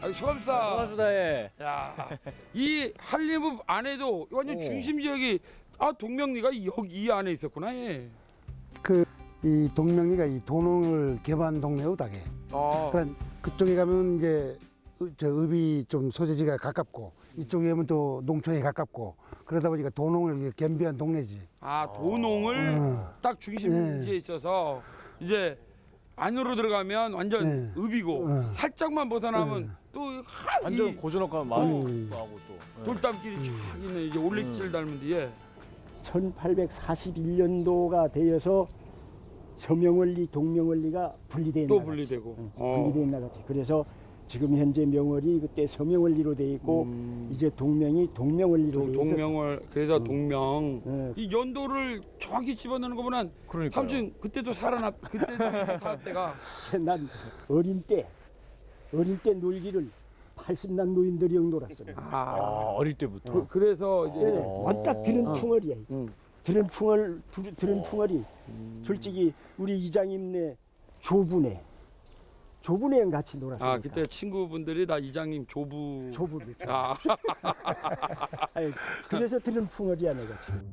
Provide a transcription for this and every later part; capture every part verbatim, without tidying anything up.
아, 소감사. 고맙습니다. 예. 야, 이 한림읍 안에도 완전 오. 중심 지역이 아 동명리가 여기 이 안에 있었구나. 예. 그 이 동명리가 이 도농을 개발한 동네우다게. 아, 그러니까 그쪽에 가면 이제 저 읍이 좀 소재지가 가깝고 이쪽에 가면 또 농촌에 가깝고 그러다 보니까 도농을 겸비한 동네지. 아 도농을 어. 딱 중심지에 네. 있어서 이제 안으로 들어가면 완전 네. 읍이고 어. 살짝만 벗어나면 네. 또 완전 이 고즈넉한 음. 마을하고 또. 돌담길이 쫙 있는 이제 올레길 닮은 뒤에 천팔백사십일 년도가 되어서 서명원리, 동명원리가 분리된 또 나라지. 분리되고. 응, 어. 분리된 나라지. 그래서 지금 현재 명월이 그때 서명원리로 돼 있고 음. 이제 동명이 동명원리로 동- 돼 있어서 동명을 그래서 동명 네. 이 연도를 정확히 집어넣는 거보단 그러니까요. 삼촌 그때도 살아났 그때도 살 때가 난 어린 때 어린 때 놀기를 팔십난 노인들이 놀았어. 아, 아, 어릴 때부터. 그, 그래서 이제 예, 왔다 들은 어. 풍월이야. 음. 들은 풍월 들- 들은 풍월이 솔직히 우리 이장님네 조부네 조부네랑 같이 놀았어요. 아 그때 친구분들이 다 이장님 조부 조부들. 아 아니, 그래서 들은 풍월이야 내가 지금.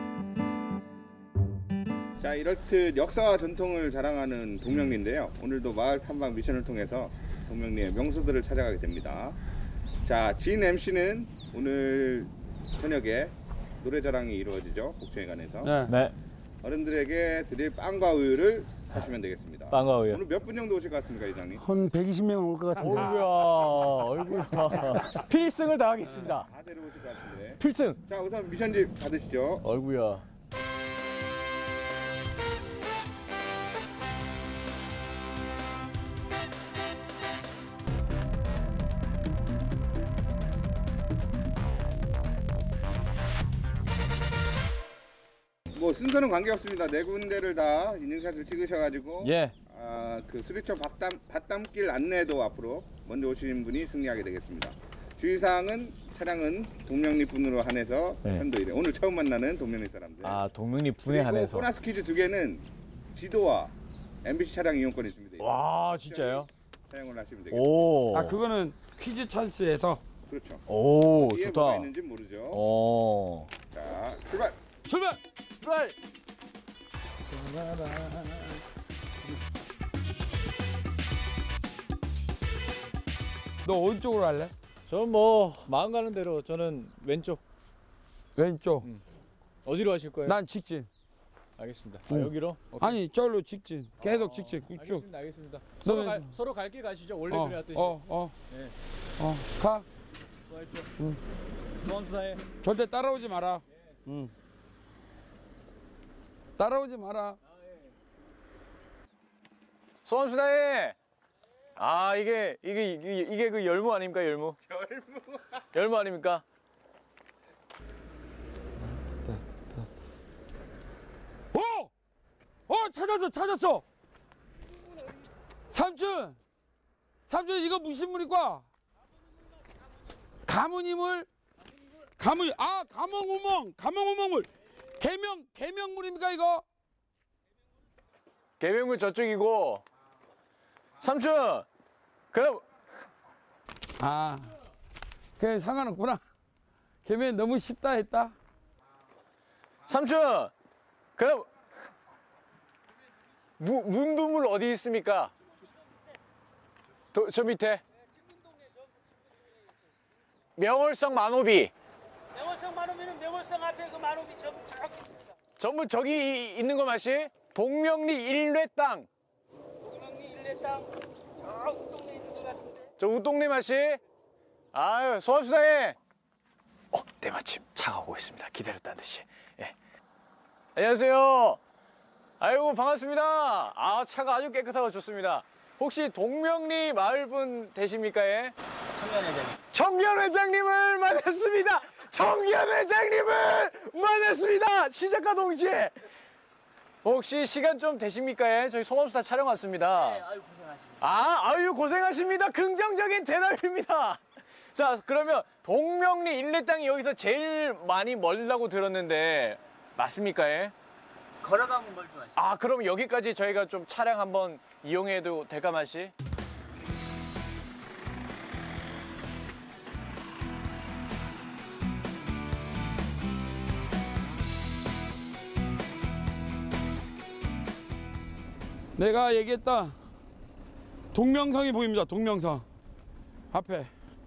자, 이렇듯 역사와 전통을 자랑하는 동명리인데요. 오늘도 마을 탐방 미션을 통해서 동명리의 명소들을 찾아가게 됩니다. 자, 진 엠씨는 오늘 저녁에 노래자랑이 이루어지죠. 복층회관에서. 네. 네. 어른들에게 드릴 빵과 우유를 사시면 되겠습니다. 빵과 우유. 오늘 몇 분 정도 오실 것 같습니까, 이장님? 한 백이십 명은 올 것 같은데. 어이구야, 어이구야. 필승을 다하겠습니다. 다 데려오실 것 같은데. 필승. 자, 우선 미션지 받으시죠. 어이구야. 뭐 순서는 관계없습니다. 네 군데를 다 인증샷을 찍으셔가지고 예. 아, 그 수리처 밭담, 밭담길 안내도 앞으로 먼저 오시는 분이 승리하게 되겠습니다. 주의사항은 차량은 동명리 분으로 한해서 네. 편도 일 회. 오늘 처음 만나는 동명리 사람들. 아, 동명리 분에 그리고 한해서. 보너스 퀴즈 두 개는 지도와 엠비씨 차량 이용권이 있습니다. 와, 진짜요? 사용을 하시면 되겠습니다. 오. 아 그거는 퀴즈 찬스에서 그렇죠. 오, 뒤에 뭐가 좋다. 있는지 모르죠. 오. 자, 출발. 출발. 출발. 너 어느 쪽으로 할래? 저는 뭐 마음 가는 대로 저는 왼쪽. 왼쪽. 음. 어디로 하실 거예요? 난 직진. 알겠습니다. 아, 응. 여기로? 오케이. 아니 저기로 직진. 계속 직진. 쭉. 알겠습니다. 알겠습니다. 서로 너는- 갈 서로 갈 길 가시죠. 원래 어, 그래왔듯이. 어, 어, 네. 어, 가. 수고하십시오. 응. 소환수사에. 절대 따라오지 마라. 응. 따라오지 마라. 소환수사에. 아, 이게 이게 이게, 이게 그 열무 아닙니까? 열무. 열무. 열무 아닙니까? 어! 어 찾았어 찾았어. 삼촌. 삼촌 이거 무슨 물일까? 가문이물. 가문. 아 가몽우멍. 가몽우멍물. 개명 개명물입니까 이거? 개명문 저쪽이고. 삼촌. 그럼 아. 그래 상관없구나. 개명 너무 쉽다 했다. 삼촌. 그럼 무, 문두물 어디 있습니까? 도, 저 밑에. 명월성 만호비. 명월성 만호비는 명월성 앞에 그 만호비 전부 쫙 있습니다. 전부 저기 있는 거 맛이 동명리 일례 땅. 동명리 일례 땅, 저 우동네 있는 것 같은데. 저 우동네 맛이. 아유, 소환수사에. 어, 때마침 차가 오고 있습니다. 기다렸다는 듯이. 예. 안녕하세요. 아이고, 반갑습니다. 아, 차가 아주 깨끗하고 좋습니다. 혹시 동명리 마을분 되십니까? 예? 청년 회장. 청년 회장님을 만났습니다. 청년 회장님을 만났습니다. 시작과 동시에. 혹시 시간 좀 되십니까? 예? 저희 소방수사 촬영 왔습니다. 네, 아유 고생하십니다. 아, 아유, 고생하십니다. 긍정적인 대답입니다. 자, 그러면 동명리 일례 땅이 여기서 제일 많이 멀다고 들었는데 맞습니까? 예? 걸어가면 뭘 좋아하시죠? 아, 그럼 여기까지 저희가 좀 차량 한번 이용해도 될까 맛이? 내가 얘기했다. 동명성이 보입니다. 동명성. 앞에.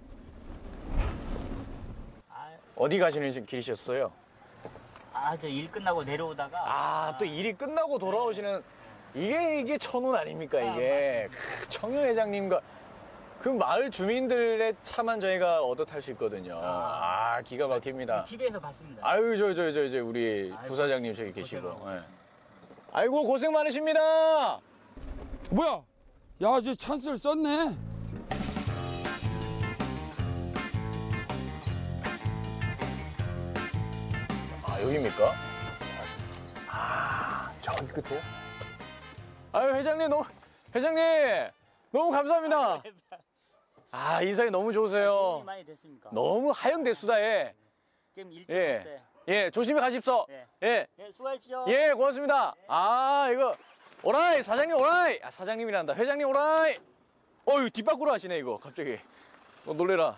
어디 가시는 길이셨어요? 아, 저 일 끝나고 내려오다가 아, 또 일이 끝나고 돌아오시는 이게 이게 천운 아닙니까 이게. 크, 청유 회장님과 그 마을 주민들의 차만 저희가 얻어 탈 수 있거든요. 아, 기가 막힙니다. 티비에서 봤습니다. 아유, 저 저 저 저 우리 아이고, 부사장님 저기 계시고. 고생하고 예. 아이고 고생 많으십니다. 뭐야? 야, 저 찬스를 썼네. 아, 여기입니까? 아, 저기 끝에요? 아유, 회장님 너무 회장님 너무 감사합니다. 아, 인상이 너무 좋으세요. 도움이 많이 됐습니까? 너무 하영대수다, 예. 그럼 일찍 예. 없어요. 예, 조심히 가십시오. 예. 예. 예, 수고하십시오. 예, 고맙습니다. 아, 이거 오라이, 사장님 오라이. 아, 사장님이란다. 회장님 오라이. 어유 뒷바꾸로 하시네, 이거. 갑자기. 어, 놀래라.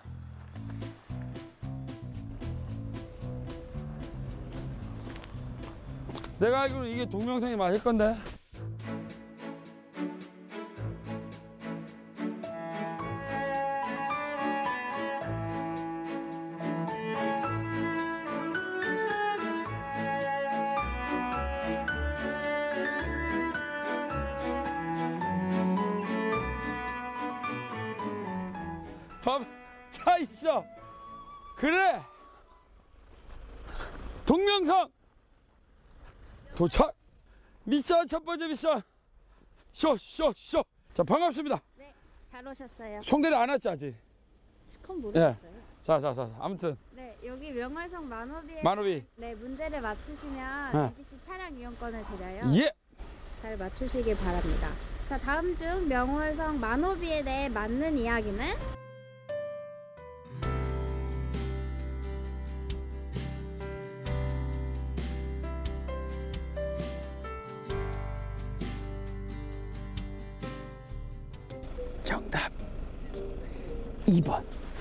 내가 알기로는 이게 동명성이 맞을 건데. 밥, 차 있어. 그래. 동명성. 도착. 미션 첫 번째 미션. 쇼, 쇼, 쇼. 자, 반갑습니다. 네, 잘 오셨어요. 총대리 안 왔지 아직. 스콘 모르겠어요. 자, 자, 자. 아무튼 네, 여기 명월성 만호비에 만호비. 네, 문제를 맞추시면 네. 이디씨 차량 이용권을 드려요. 예. 잘 맞추시길 바랍니다. 자, 다음 중 명월성 만호비에 대해 맞는 이야기는 정답 이 번.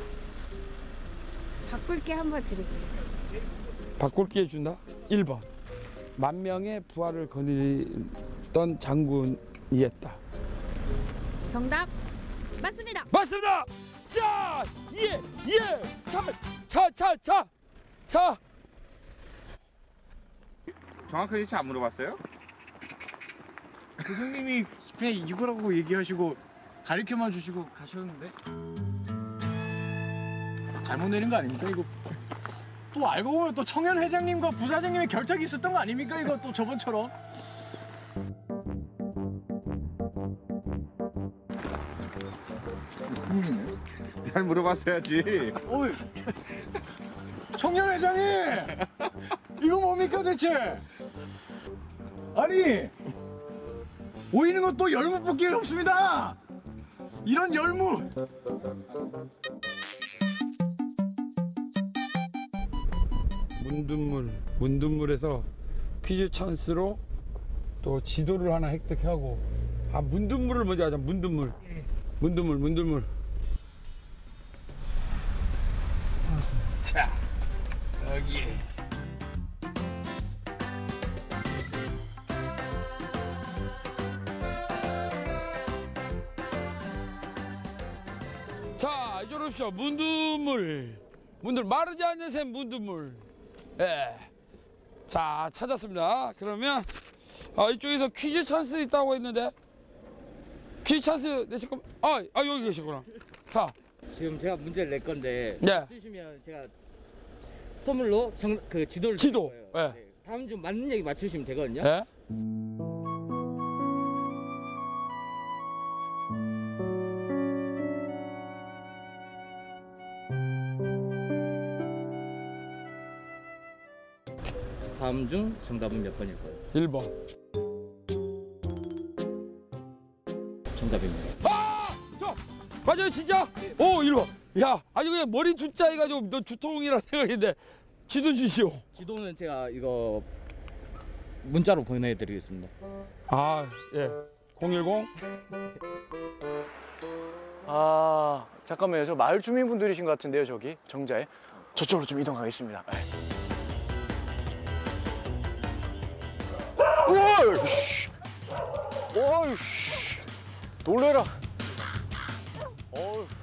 바꿀 게 한번 드릴게요. 바꿀 기회 준다. 일 번. 만 명의 부하를 거느리던 장군이었다. 정답 맞습니다. 맞습니다. 자, 예, 예. 차, 차, 차, 차, 차. 정확하게 위치 안 물어봤어요? 교수님이 그냥 이거라고 얘기하시고 가르쳐만 주시고 가셨는데 잘못 내린 거 아닙니까 이거? 또 알고 보면 또 청년 회장님과 부사장님의 결탁이 있었던 거 아닙니까 이거 또 저번처럼? 잘 물어봤어야지. 어이, 청년 회장님 이거 뭡니까 대체? 아니 보이는 건 또 열무밖에 없습니다. 이런 열무. 문둔물, 문둔물에서 퀴즈 찬스로 또 지도를 하나 획득하고. 아, 문둔물을 먼저 하자. 문둔물. 문둔물, 문둔물. 자, 여기. 자, 이쪽으로 오십시오. 문둔물. 문둔물. 마르지 않는 샘 문둔물. 예. 자, 찾았습니다. 그러면 아, 이쪽에서 퀴즈 찬스 있다고 했는데 퀴즈 찬스 내실 거면 아, 아 여기 계시구나. 자, 지금 제가 문제를 낼 건데 네. 맞추시면 제가 선물로 정, 그 지도를 지도. 드릴 거예요. 예. 네. 다음 중 맞는 얘기 맞추시면 되거든요. 예. 다음 중 정답은 몇 번일 거예요? 일 번. 정답입니다. 아! 저 맞아요, 진짜? 오, 일 번. 야, 아주 그냥 머리 두자 해가지고 너 두통이라 생각했는데 지도 주시오. 지도는 제가 이거 문자로 보내드리겠습니다. 아, 예. 공일공. 아 잠깐만요. 저 마을 주민분들이신 것 같은데요. 저기 정자에 저쪽으로 좀 이동하겠습니다. 네. 우와! 씨. 어휴, 씨. 놀래라. 어휴.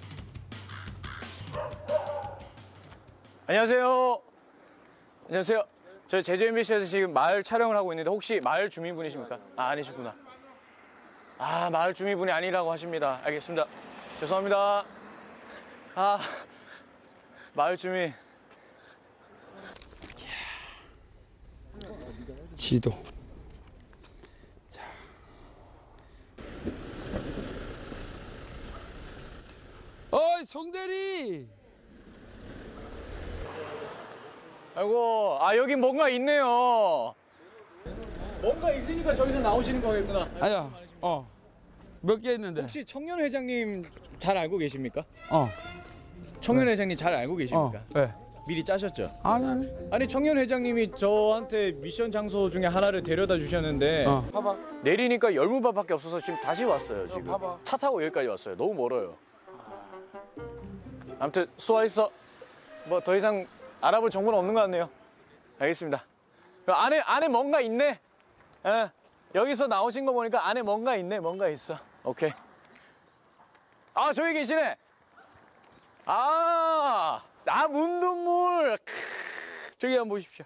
안녕하세요. 안녕하세요. 저희 제주 엠비씨에서 지금 마을 촬영을 하고 있는데 혹시 마을 주민분이십니까? 아, 아니시구나. 아, 마을 주민분이 아니라고 하십니다. 알겠습니다. 죄송합니다. 아, 마을 주민. 지도. 자. 어이, 송대리! 아이고, 아, 여기 뭔가 있네요. 뭔가 있으니까 저기서 나오시는 거겠구나. 아야, 어. 몇 개 있는데? 혹시 청년 회장님 잘 알고 계십니까? 어. 청년 회장님 잘 알고 계십니까? 어. 네. 미리 짜셨죠? 아니, 아니. 아니, 청년 회장님이 저한테 미션 장소 중에 하나를 데려다 주셨는데 어. 봐봐. 내리니까 열무밥밖에 없어서 지금 다시 왔어요. 지금 봐봐. 차 타고 여기까지 왔어요. 너무 멀어요. 아무튼 수고하십시오. 뭐 더 이상 알아볼 정보는 없는 것 같네요. 알겠습니다. 그 안에 안에 뭔가 있네. 예. 여기서 나오신 거 보니까 안에 뭔가 있네. 뭔가 있어. 오케이. 아, 저기 계시네. 아, 나 문두물. 크, 저기 한번 보십시오.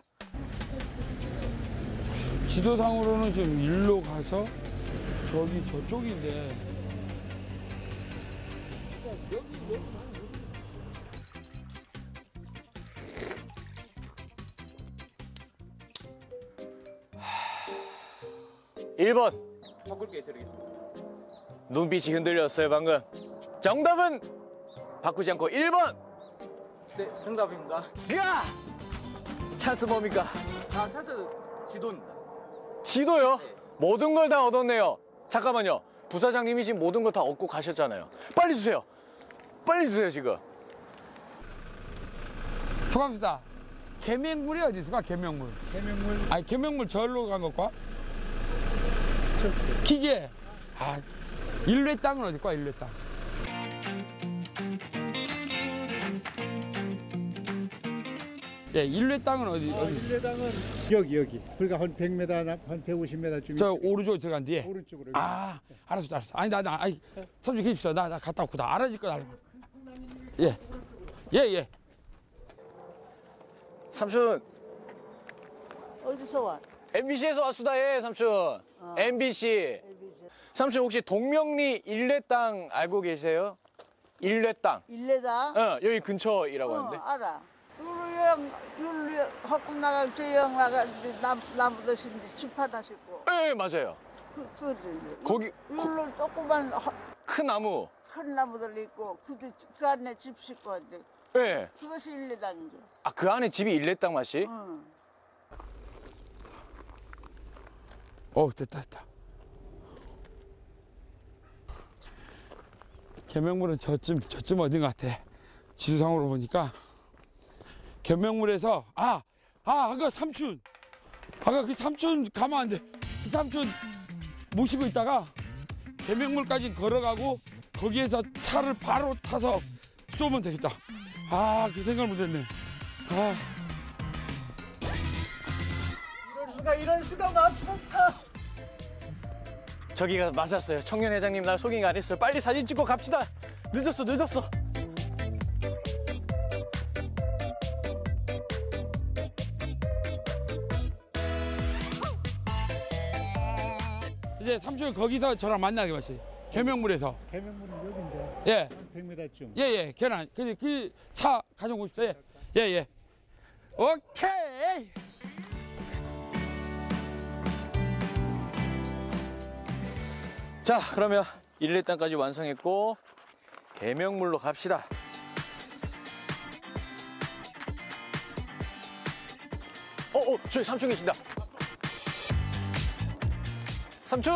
지도상으로는 지금 일로 가서 저기 저쪽인데. 일 번. 바꿀게 드리겠습니다. 눈빛이 흔들렸어요, 방금. 정답은 바꾸지 않고 일 번. 네, 정답입니다. 야! 찬스 뭡니까? 아, 찬스 지도입니다. 지도요? 모든 걸 다 얻었네요. 잠깐만요. 부사장님이 지금 모든 걸 다 얻고 가셨잖아요. 빨리 주세요. 빨리 주세요, 지금. 소감수다. 계명물이 어디 있을까? 계명물. 계명물. 아니, 계명물 절로 간 것과? 기계. 아, 일례 땅은 어디 과 일례 땅. 예, 일례 땅은 어디? 아, 어디? 일례당은 여기 여기. 그러니까 한 백 미터, 한 백오십 미터쯤. 저 오른쪽으로 들어간 뒤에. 오른쪽으로. 아, 알았어, 알았어. 아니, 나, 나, 아니, 삼촌 계십시오. 나, 나 갔다 오고 나 알아질 거 알아. 예, 예, 예. 삼촌, 어디서 와? 엠비씨에서 왔수다, 예, 삼촌. 어. 엠비씨. 삼촌, 혹시 동명리 일례 땅 알고 계세요? 일례 땅. 일레다? 어, 여기 근처이라고 어, 하는데. 알아. 율루형, 율루, 헛꿈 나가, 저형 나가, 남, 나무도 신데 집 하나 싣고. 예, 맞아요. 그, 그거지. 거기 율루 조그만 허- 큰 나무. 큰 나무들 있고, 그, 뒤- 그 안에 집 싣고 왔는데, 예. 그것이 일레당이죠. 아, 그 안에 집이 일례 땅 맛이? 응. 어, 됐다, 됐다. 계명물은 저쯤, 저쯤 어딘 것 같아. 지도상으로 보니까. 계명물에서, 아, 아, 아까 삼촌. 아까 그 삼촌 가면 안 돼. 그 삼촌 모시고 있다가 계명물까지 걸어가고 거기에서 차를 바로 타서 쏘면 되겠다. 아, 그 생각을 못했네. 아. 이럴 수가, 이럴 수가, 맞췄다. 저기가 맞았어요. 청년 회장님 날 속인 거 안 했어요. 빨리 사진 찍고 갑시다. 늦었어, 늦었어. 이제 삼촌 거기서 저랑 만나게 마시. 계명물에서. 계명물은 여기인데. 예. 한 백 미터쯤. 예, 예, 계란. 그, 그, 차 가져오고 싶어요. 예, 예. 예. 오케이! 자, 그러면 일례 땅까지 완성했고 계명물로 갑시다. 어, 어, 저기 삼촌 계신다. 삼촌!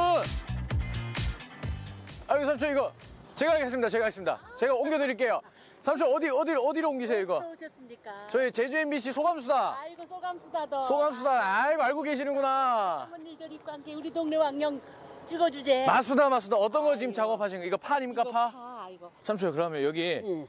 아유, 삼촌 이거 제가 하겠습니다. 제가 하겠습니다. 제가 옮겨드릴게요. 삼촌 어디 어디 어디로 옮기세요 이거? 어디서 오셨습니까? 저희 제주 엠비씨 소감수다. 아이고, 소감수다도. 소감수다. 아이고 알고 계시는구나. 어머니들 입고 함께 우리 동네 왕령 찍어주제. 마수다 마수다. 어떤 거 지금 작업하신 거? 이거 파입니까 이거 파? 파, 이거. 삼촌 그러면 여기 응.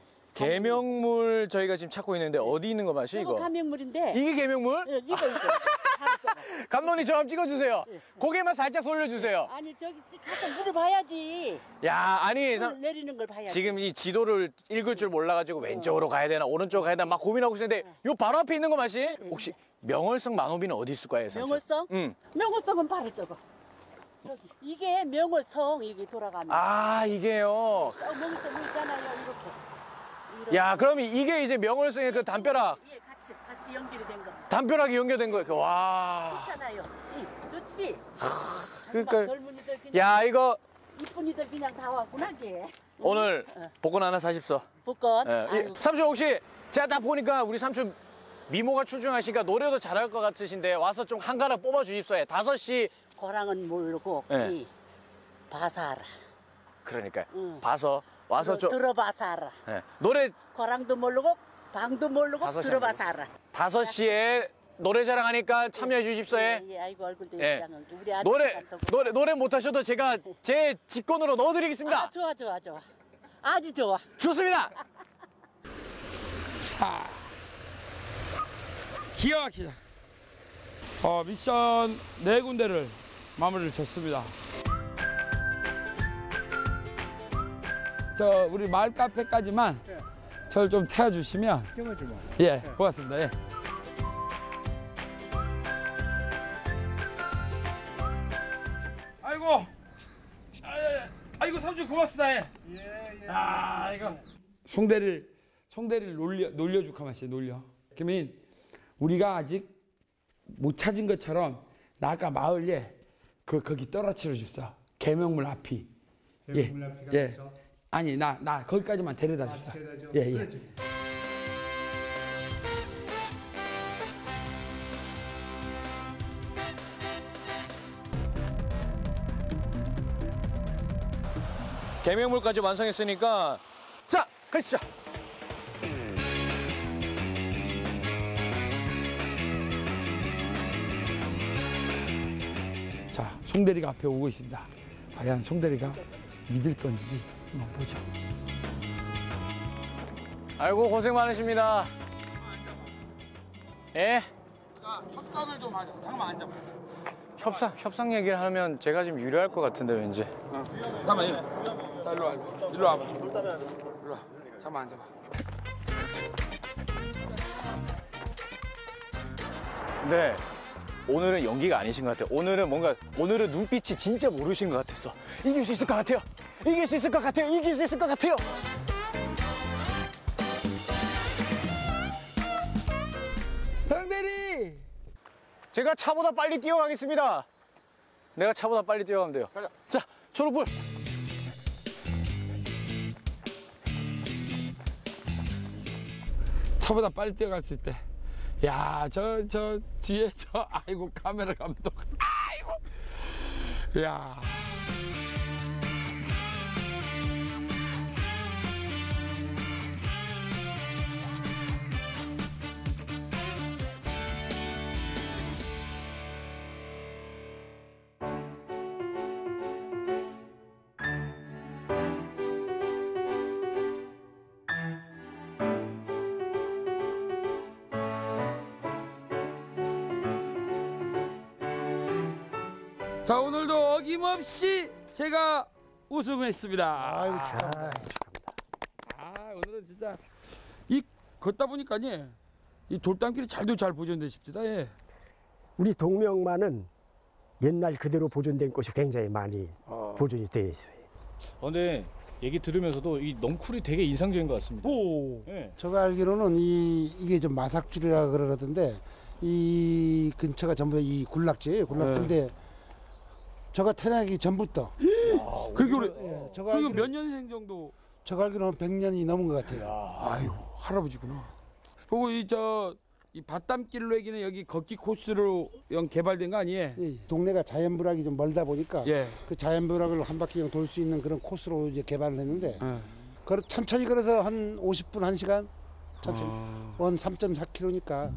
계명물 저희가 지금 찾고 있는데 어디 있는 거 맛이 이거 이거? 가명물인데. 이게 계명물? 예, 이거 이거. 바로 저거. 감독님 저 한번 찍어주세요. 고개만 살짝 돌려주세요. 아니 저기 가서 물을 봐야지. 야 아니 물 내리는 걸 봐야지. 지금 이 지도를 읽을 줄 몰라가지고 왼쪽으로 가야 되나 오른쪽으로 가야 되나 막 고민하고 있었는데 요 바로 앞에 있는 거 맞지? 혹시 명월성 만호비는 어디 있을 거예요? 삼촌? 명월성? 응. 명월성은 바로 저거. 저기. 이게 명월성 이게 돌아가면. 아 이게요. 어, 명월성 있잖아요 이렇게. 이렇게. 야 그럼 이게 이제 명월성의 그 담벼락. 예, 같이 같이 연결이 된 거. 담벼락이 연결된 거예요. 그 와. 좋잖아요. 이, 좋지. 그러니까 젊은이들 그냥. 야 이거 이쁜이들 그냥 다 왔구나 이게. 오늘 어. 복권 하나 사십소. 복권. 예. 아유. 삼촌 혹시 제가 딱 보니까 우리 삼촌 미모가 출중하시니까 노래도 잘할 것 같으신데 와서 좀 한 가락 뽑아 주십시오. 다섯 시. 고랑은 모르고 예. 이 봐서 알아. 그러니까 응. 봐서 와서 들어, 좀 들어봐서 알아. 예. 노래 고랑도 모르고 방도 모르고 다섯 시 들어봐서 알아. 다섯 시에 노래 자랑하니까 참여해 주십시오. 예, 예, 아이고 얼굴도 예. 이상한 우리 아들 노래 노래 노래 못하셔도 제가 제 직권으로 넣어드리겠습니다. 아, 좋아 좋아 좋아. 아주 좋아. 좋습니다. 자, 기가 막히다. 어, 미션 네 군데를 마무리를 쳤습니다. 저 우리 마을 카페까지만 네. 저를 좀 태워주시면 경험주마. 예, 고맙습니다. 예. 아이고, 아, 아이고 삼촌 고맙습니다. 예. 예, 예. 아, 이거 송대리를 송대리를 놀려 놀려주카 마시 놀려. 그러면 우리가 아직 못 찾은 것처럼 나 아까 마을에 그 거기 떨어뜨려 줍사. 개명물 앞이. 개명물 앞이 예. 가서? 아니 나 나 거기까지만 데려다 줍사. 아, 데려다 줘? 예, 예. 그래, 저기. 개명물까지 완성했으니까 자 가시죠. 자, 송대리가 앞에 오고 있습니다. 과연 송대리가 믿을 건지 한번 보죠. 아이고 고생 많으십니다. 예? 자, 협상을 좀 하자. 잠깐만 앉아봐. 협상 협상 얘기를 하면 제가 좀 유리할 것 같은데 왠지. 어. 잠깐만, 이리. 자, 일로 와. 일로 와봐. 일로 와. 잠깐만 앉아봐. 네. 오늘은 연기가 아니신 것 같아요. 오늘은 뭔가 오늘은 눈빛이 진짜 모르신 것 같았어. 이길 수 있을 것 같아요. 이길 수 있을 것 같아요. 이길 수 있을 것 같아요. 송대리! 제가 차보다 빨리 뛰어가겠습니다. 내가 차보다 빨리 뛰어가면 돼요. 가자. 자, 초록불. 차보다 빨리 뛰어갈 수 있대. 야, 저, 저 뒤에 저, 아이고, 카메라 감독. 아이고. 야. 자, 오늘도 어김없이 제가 우승했습니다. 아이고, 참. 아, 오늘은 진짜 이 걷다 보니까니 이 돌담길이 잘도 잘 보존돼 싶지다. 예. 우리 동명만은 옛날 그대로 보존된 곳이 굉장히 많이 어. 보존이 되어 있어요. 어, 근데 얘기 들으면서도 이 넝쿨이 되게 인상적인 것 같습니다. 오. 네. 제가 알기로는 이 이게 좀 마삭줄이라 그러던데 이 근처가 전부 이 굴락지예요. 굴락지인데 네. 저가 태어나기 전부터. 그렇게 오래. 예, 저거 그리고 알기로- 몇 년생 정도? 제가 알기로는 백 년이 넘은 것 같아요. 아이고, 할아버지구나. 그리고 이 저 이 밭담길로 여기는 여기 걷기 코스로 영 개발된 거 아니에요? 예, 동네가 자연부락이 좀 멀다 보니까 예. 그 자연부락을 한 바퀴 돌 수 있는 그런 코스로 이제 개발을 했는데 예. 걸어 천천히 걸어서 한 오십 분, 한 시간 천천히 아. 원 삼 점 사 킬로미터니까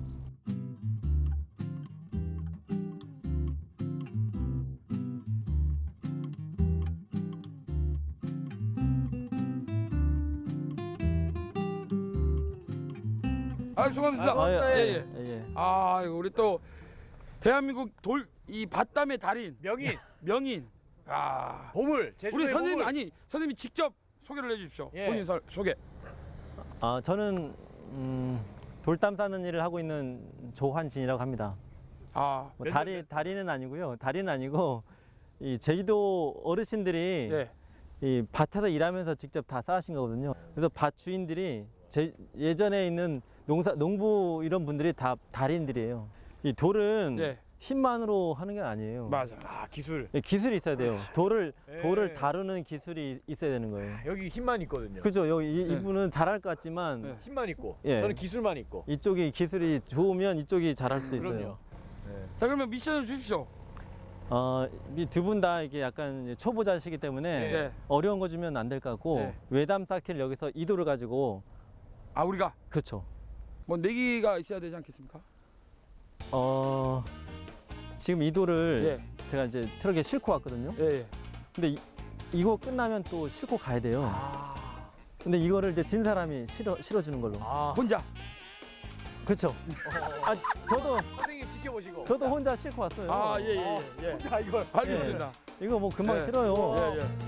아, 수고하셨습니다. 아, 예, 예, 예. 예, 예. 아, 이거 우리 또 대한민국 돌 이 밭담의 달인 명인 명인. 아, 보물. 우리 선생님 아니 선생님이 직접 소개를 해주십시오. 예. 본인 서, 소개. 아 저는 음, 돌담 싸는 일을 하고 있는 조환진이라고 합니다. 아, 뭐 다리 다리는 아니고요. 다리는 아니고 이 제주도 어르신들이 예. 이 밭에서 일하면서 직접 다 쌓으신 거거든요. 그래서 밭 주인들이 제, 예전에 있는 농사 농부 이런 분들이 다 달인들이에요. 이 돌은 예. 힘만으로 하는 게 아니에요. 맞아. 아 기술. 예, 기술이 있어야 돼요. 돌을 예. 돌을 다루는 기술이 있어야 되는 거예요. 여기 힘만 있거든요. 그죠? 여기 이, 예. 이분은 잘할 것 같지만 예. 힘만 있고. 예. 저는 기술만 있고. 이쪽이 기술이 좋으면 이쪽이 잘할 수도 있어요. 그럼요. 예. 자 그러면 미션을 주십시오. 어, 두 분 다 이게 약간 초보자시기 때문에 네. 어려운 거 주면 안 될 것 같고 네. 외담 쌓기를 여기서 이 돌을 가지고 아 우리가 그렇죠. 뭐 내기가 있어야 되지 않겠습니까? 어, 지금 이 돌을 예. 제가 이제 트럭에 싣고 왔거든요. 예. 예. 근데 이, 이거 끝나면 또 싣고 가야 돼요. 아. 근데 이거를 이제 진 사람이 실어 실어주는 걸로. 아. 혼자. 그렇죠. 아 저도 선생님 지켜보시고. 저도 혼자 싣고 왔어요. 아 예 예 예. 예. 혼자 이걸. 알겠습니다. 이거 뭐 금방 예. 실어요. 예 예.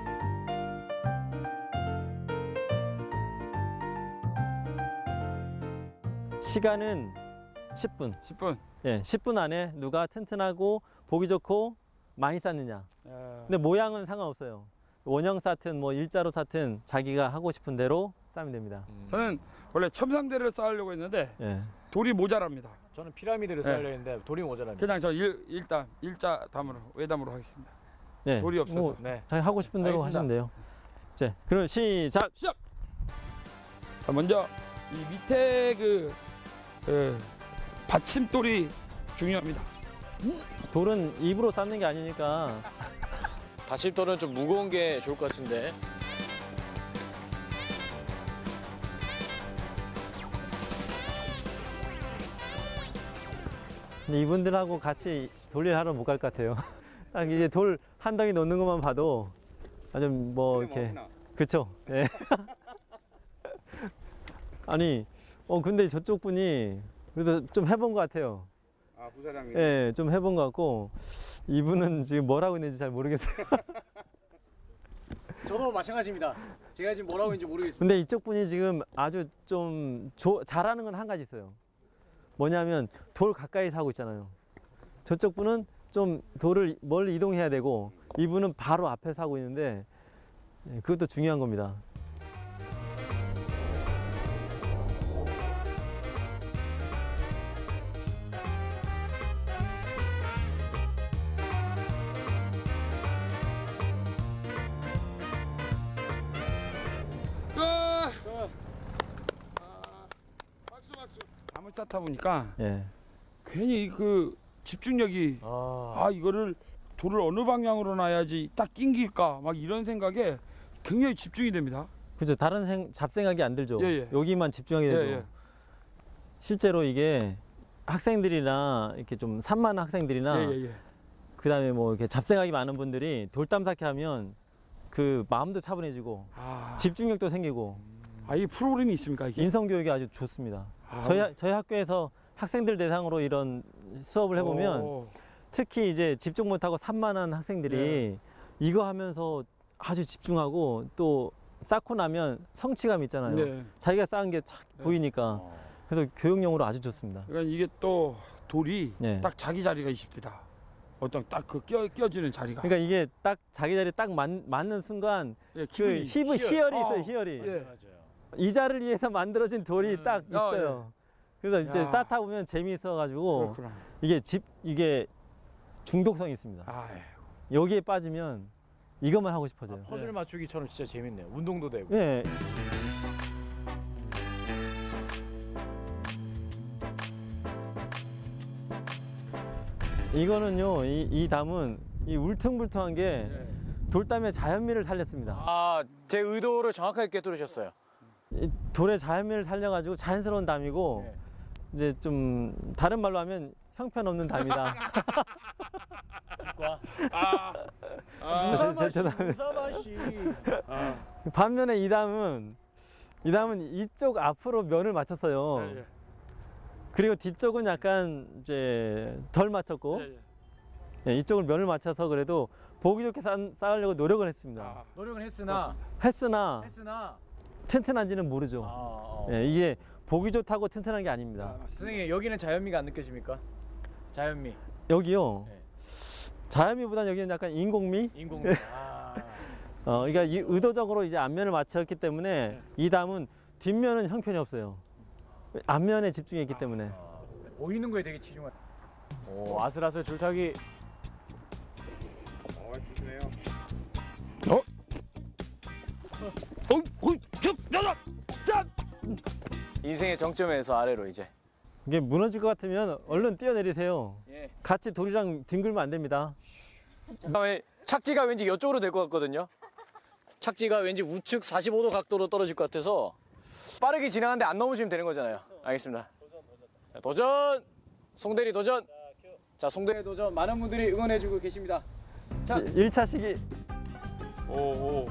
시간은 십 분. 십 분. 예, 십 분 안에 누가 튼튼하고 보기 좋고 많이 쌓느냐. 예. 근데 모양은 상관없어요. 원형 쌓든 뭐 일자로 쌓든 자기가 하고 싶은 대로 쌓으면 됩니다. 저는 원래 첨상대를 쌓으려고 했는데 예. 돌이 모자랍니다. 저는 피라미드를 네. 쌓으려 했는데 돌이 모자랍니다. 그냥 저 일, 일단 일자 담으로 외담으로 하겠습니다. 네. 돌이 없어서. 뭐, 네. 자기 하고 싶은 대로 알겠습니다. 하시면 돼요. 자, 그럼 시작. 시작. 자 먼저 이 밑에 그, 그 받침돌이 중요합니다. 돌은 입으로 쌓는 게 아니니까. 받침돌은 좀 무거운 게 좋을 것 같은데. 근데 이분들하고 같이 돌일 하러 못 갈 것 같아요. 딱 이제 돌 한 덩이 놓는 것만 봐도 아주 뭐 이렇게 그쵸? 예. 아니, 어 근데 저쪽 분이 그래도 좀 해본 것 같아요. 아 부사장님. 예, 좀 해본 것 같고 이분은 지금 뭘 하고 있는지 잘 모르겠어요. 저도 마찬가지입니다. 제가 지금 뭐라고 했는지 모르겠습니다. 근데 이쪽 분이 지금 아주 좀 조, 잘하는 건 한 가지 있어요. 뭐냐면 돌 가까이서 하고 있잖아요. 저쪽 분은 좀 돌을 멀리 이동해야 되고 이분은 바로 앞에서 하고 있는데 그것도 중요한 겁니다. 아, 박수 박수. 밤을 쌓다 보니까 예. 괜히 그 집중력이 아, 아 이거를 돌을 어느 방향으로 놔야지 딱 낑길까 막 이런 생각에 굉장히 집중이 됩니다. 그죠. 다른 생, 잡생각이 안 들죠. 예, 예. 여기만 집중하게 되죠. 예, 예. 실제로 이게 학생들이나 이렇게 좀 산만한 학생들이나 예, 예, 예. 그다음에 뭐 이렇게 잡생각이 많은 분들이 돌담 쌓기 하면 그 마음도 차분해지고 아, 집중력도 생기고 아, 이 프로그램이 있습니까 이게? 인성 교육이 아주 좋습니다. 아, 저희 저희 학교에서 학생들 대상으로 이런 수업을 해보면 오. 특히 이제 집중 못하고 산만한 학생들이 네. 이거 하면서 아주 집중하고 또 쌓고 나면 성취감 있잖아요. 네. 자기가 쌓은 게 착 네. 보이니까 그래서 교육용으로 아주 좋습니다. 그러니까 이게 또 돌이 네. 딱 자기 자리가 있습니다. 어떤 딱 그 끼어 끼어지는 자리가. 그러니까 이게 딱 자기 자리에 딱 맞, 맞는 순간 예, 그 기분이 히브 희열. 희열이 어, 있어요. 희열이. 예. 이 자를 위해서 만들어진 돌이 딱 아, 있어요. 그래서 이제 야. 쌓다 보면 재미있어가지고 그렇구나. 이게 집 이게 중독성이 있습니다. 아, 여기에 빠지면 이것만 하고 싶어져요. 퍼즐 맞추기처럼 진짜 재밌네요. 운동도 되고. 예. 이거는요, 이, 이 담은 이 울퉁불퉁한 게 돌담의 자연미를 살렸습니다. 아, 제 의도를 정확하게 꿰뚫으셨어요. 이 돌의 자연미를 살려가지고 자연스러운 담이고 네. 이제 좀 다른 말로 하면 형편없는 담이다. 아, 아, 제- 제- 제 담은. 무사마시. 아, 반면에 이 담은 이 담은 이쪽 앞으로 면을 맞췄어요. 예, 예. 그리고 뒤쪽은 약간 이제 덜 맞췄고 예, 예. 예, 이쪽을 면을 맞춰서 그래도 보기 좋게 쌓, 쌓으려고 노력을 했습니다. 아, 노력은 했으나 했으나 했으나 튼튼한지는 모르죠. 아, 어. 예, 이게 보기 좋다고 튼튼한 게 아닙니다. 선생님 여기는 자연미가 안 느껴집니까? 자연미. 여기요. 네. 자연미보다는 여기는 약간 인공미. 인공미. 아. 어, 그러니까 이 의도적으로 이제 앞면을 맞췄기 때문에 네. 이 담은 뒷면은 형편이 없어요. 앞면에 집중했기 때문에. 아, 보이는 거에 되게 치중한. 오, 아슬아슬 줄타기. 어, 튼튼해요. 어? 어? 어? 저, 저, 자! 인생의 정점에서 아래로 이제. 이게 무너질 것 같으면 얼른 뛰어내리세요. 예. 같이 돌이랑 뒹굴면 안 됩니다. 다음에 착지가 왠지 이쪽으로 될 것 같거든요. 착지가 왠지 우측 사십오 도 각도로 떨어질 것 같아서 빠르게 진행하는데 안 넘어지면 되는 거잖아요. 알겠습니다. 자, 도전! 송대리 도전! 자, 송대리 도전 많은 분들이 응원해주고 계십니다. 자, 일 차 시기. 오, 오.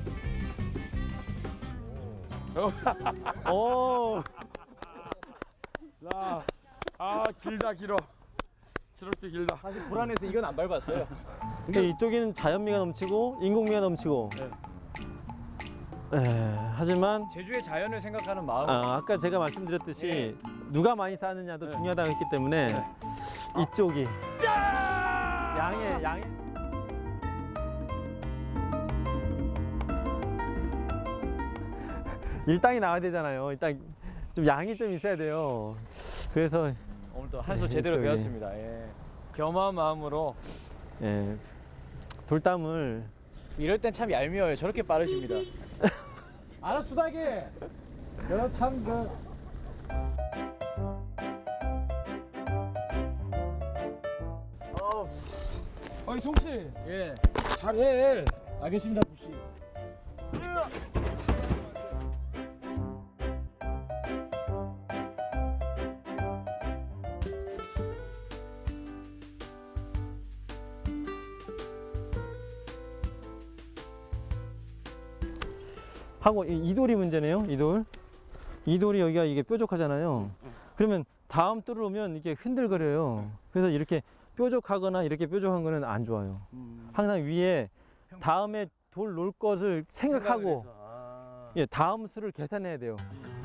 오. 자, 아, 길다, 길어. 스럽지 길다. 사실 불안해서 이건 안 밟았어요. 근데 이쪽에는 자연미가 넘치고 인공미가 넘치고. 네. 에, 하지만 제주의 자연을 생각하는 마음. 아, 아까 제가 말씀드렸듯이 누가 많이 쌓느냐도 중요하다고 했기 때문에 이쪽이 양의 양의 일당이 나와야 되잖아요. 일단 좀 양이 좀 있어야 돼요. 그래서 오늘 또 한 수 네, 제대로 이쪽에. 배웠습니다. 예. 겸허한 마음으로. 예, 돌담을 이럴 땐 참 얄미워요. 저렇게 빠르십니다. 알았어, 다기. 내가 참 그. 아니, 동씨. 예. 잘해. 알겠습니다, 부씨. 하고 이, 이 돌이 문제네요. 이 돌. 이 돌이 여기가 이게 뾰족하잖아요. 그러면 다음 돌을 오면 이게 흔들거려요. 그래서 이렇게 뾰족하거나 이렇게 뾰족한 거는 안 좋아요. 항상 위에 다음에 돌 놓을 것을 생각하고 아. 예, 다음 수를 계산해야 돼요.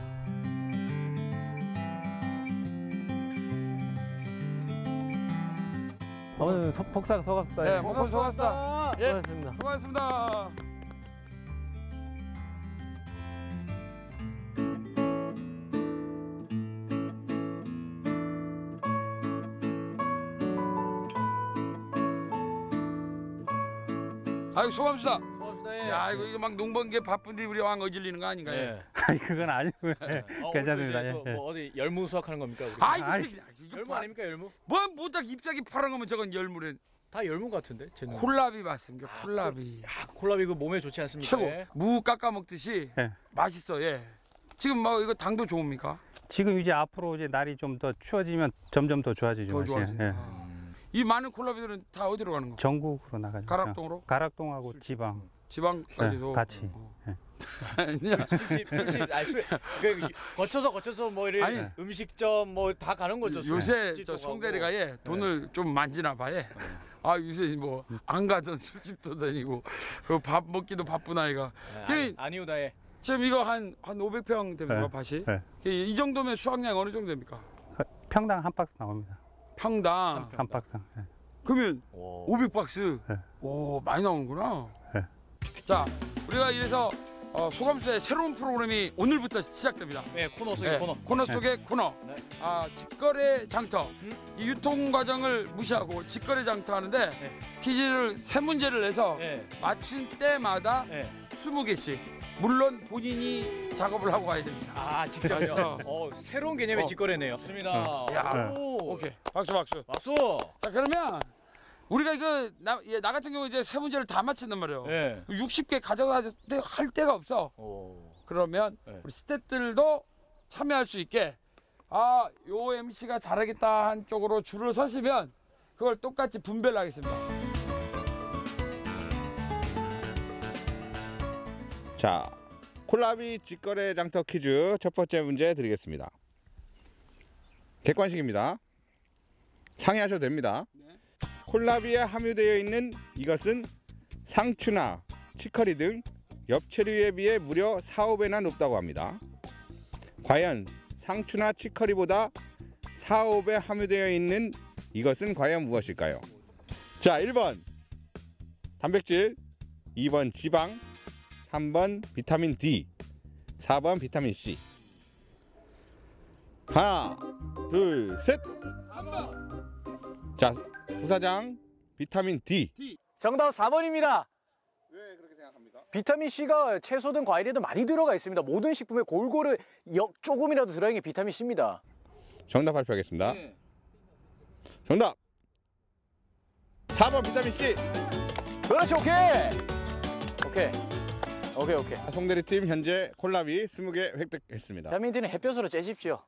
오늘 폭삭 속았어요. 네, 목소리 좋았다. 예, 수고하셨습니다. 수고하셨습니다. 아이고, 수고합시다. 수고하셨습니다. 예. 야, 이거, 이거 막 농번기에 바쁜데 우리 왕 어질리는 거 아닌가요? 예. 아니 그건 아니고요. 어, 괜찮습니다. 오늘 이제 또 예. 뭐 어디 열무 수확하는 겁니까? 우리? 아이, 아이. 이게, 이게 열무 뭐, 아닙니까, 열무? 뭐, 뭐, 딱 잎사귀 파란 거면 저건 열무는 다 열무 같은데? 제 눈에. 콜라비 맞습니다. 아, 콜라비. 야, 콜라비 그 몸에 좋지 않습니까? 최고. 예. 무 깎아 먹듯이 예. 맛있어. 예. 지금 뭐 이거 당도 좋습니까? 지금 이제 앞으로 이제 날이 좀 더 추워지면 점점 더 좋아지죠. 더 맛이. 좋아진다. 예. 이 많은 콜라비들은 다 어디로 가는 거? 전국으로 나가죠. 가락동으로? 가락동하고 지방. 지방까지도 예, 같이. 어. 예. 아니야. 술집, 술집, 아니 술, 그 거쳐서 거쳐서 뭐 이런 아니. 음식점 뭐 다 가는 거죠. 요새 술집도 저 가고. 송대리가 예 돈을 좀 만지나 봐. 예. 아 요새 뭐 안 가던 술집도 다니고 그 밥 먹기도 바쁜 아이가. 아니, 아니오다 예. 지금 이거 한 한 오백 평 됩니까 네. 밭이? 네. 이 정도면 수확량이 어느 정도 됩니까? 평당 한 박스 나옵니다. 평당. 한 박스. 예. 그러면 오. 오백 박스. 네. 오 많이 나오는구나. 네. 자 우리가 이래서 어, 소감수의 새로운 프로그램이 오늘부터 시작됩니다. 네, 코너 속의 네, 코너. 코너 속의 코너. 네. 아 직거래 장터. 음? 이 유통 과정을 무시하고 직거래 장터하는데 네. 퀴즈를 세 문제를 내서 네. 맞춘 때마다 네. 스무 개씩. 물론 본인이 작업을 하고 가야 됩니다. 아 직접요. 어 새로운 개념의 어. 직거래네요. 좋습니다. 야, 오. 오케이 박수 박수. 박수. 자 그러면 우리가 이거 나, 예, 나 같은 경우 이제 세 문제를 다 맞힌단 말이에요. 네. 육십 개 가져가야 할 데가 없어. 오. 그러면 네. 우리 스태프들도 참여할 수 있게 아, 요 엠씨가 잘하겠다 한 쪽으로 줄을 서시면 그걸 똑같이 분배를 하겠습니다. 자, 콜라비 직거래 장터 퀴즈 첫 번째 문제 드리겠습니다. 객관식입니다. 상의하셔도 됩니다. 콜라비에 함유되어 있는 이것은 상추나 치커리 등 엽채류에 비해 무려 사, 오 배나 높다고 합니다. 과연 상추나 치커리보다 사, 오 배 함유되어 있는 이것은 과연 무엇일까요? 자, 일 번 단백질, 이 번 지방, 삼 번 비타민 D, 사 번 비타민 C. 하나, 둘, 셋. 자, 부사장 비타민 D. 정답 사 번입니다. 왜 그렇게 생각합니까? 비타민 C가 채소든 과일에도 많이 들어가 있습니다. 모든 식품에 골고루 역 조금이라도 들어있는 게 비타민 C입니다. 정답 발표하겠습니다. 네. 정답 사 번 비타민 C. 그렇지, 오케이. 오케이. 오케이, 오케이. 송대리 팀 현재 콜라비 스무 개 획득했습니다. 비타민 D는 햇볕으로 쬐십시오.